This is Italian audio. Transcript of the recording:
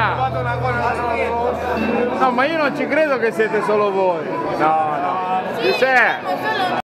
là. No, ma io non ci credo che siete solo voi. No, no. Ci sei.